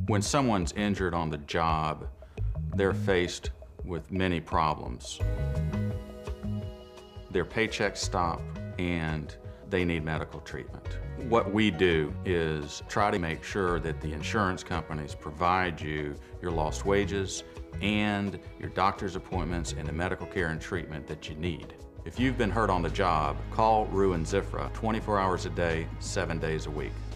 When someone's injured on the job, they're faced with many problems. Their paychecks stop and they need medical treatment. What we do is try to make sure that the insurance companies provide you your lost wages and your doctor's appointments and the medical care and treatment that you need. If you've been hurt on the job, call Rue and Zifra 24 hours a day, 7 days a week.